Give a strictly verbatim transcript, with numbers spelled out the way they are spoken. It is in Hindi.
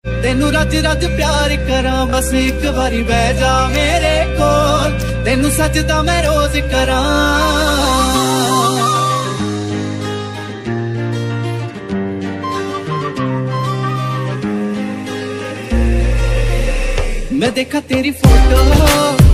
तेनू रज रज प्यार करा, बस एक बारी बह जा मेरे कोल, तेनू सजदा मैं रोज करा। मैं देखा तेरी फोटो